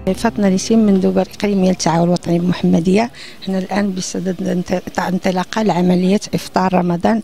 فاطمة نسيم من دبر إقليمية للتعاون الوطني بمحمدية. احنا الآن بصدد انطلاقة لعملية إفطار رمضان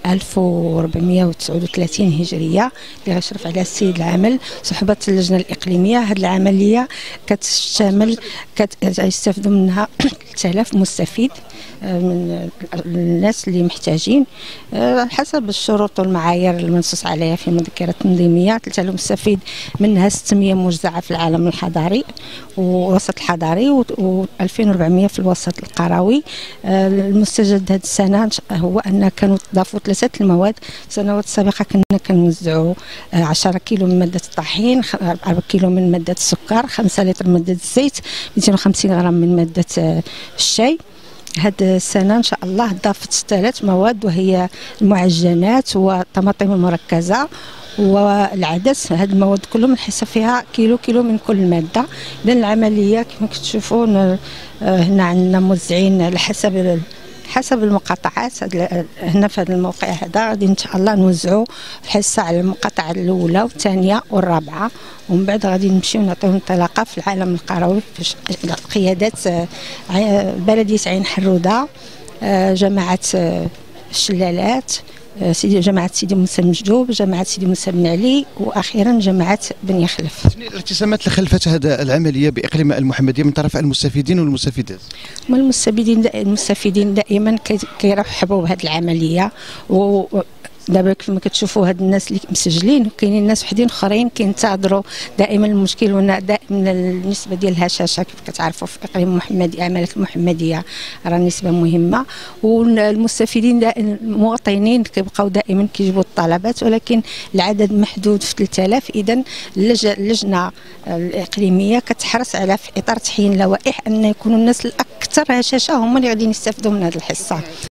1439 هجرية اللي غيشرف عليها السيد العامل صحبة اللجنة الإقليمية. هذه العملية كتشتمل يستافدوا منها 3000 مستفيد من الناس اللي محتاجين حسب الشروط والمعايير المنصوص عليها في المذكرة التنظيمية. 3000 مستفيد منها 600 موزعة في العالم الحضاري والوسط الحضاري و2400 في الوسط القروي. المستجد هذه السنة هو أن كانوا تضافوا 3 المواد. السنوات السابقة كنا كنوزعوا 10 كيلو من مادة الطحين، 4 كيلو من مادة السكر، 5 لتر من مادة الزيت، 250 غرام من مادة الشاي. هذه السنة إن شاء الله ضافت 3 مواد وهي المعجنات والطماطم المركزة والعدس. هذه المواد كلهم نحس فيها كيلو من كل مادة. إذن العملية كما كتشوفون هنا عندنا موزعين على حسب المقاطعات. هنا في هذا الموقع هذا غادي ان شاء الله نوزعوا الحصه على المقاطعه الاولى والثانيه والرابعه، ومن بعد غادي نمشيو نعطيو انطلاقه في العالم القروي في قيادات بلديه عين حروده، جماعه الشلالات، جماعة سيدي موسى المجدوب، جماعة سيدي موسى بن علي، واخيرا جماعة بني خلف. الارتسامات اللي خلفت هذا العمليه باقليم المحمديه من طرف المستفيدين والمستفيدات؟ المستفيدين دائما كيرحبوا بهذه العمليه. دابا كما كتشوفوا هاد الناس اللي مسجلين وكاينين ناس وحدين اخرين كينتظروا دائما. المشكل هنا دائما النسبه ديال الهشاشه كيف كتعرفوا في اقليم المحمديه، عماله المحمديه راه نسبه مهمه، والمستفيدين المواطنين كيبقاو دائما كيجيبوا الطلبات، ولكن العدد محدود في 3000. اذا اللجنه الاقليميه كتحرص على في اطار تحيين اللوائح ان يكونوا الناس الاكثر هشاشه هما اللي غادي يستافدوا من هذه الحصه.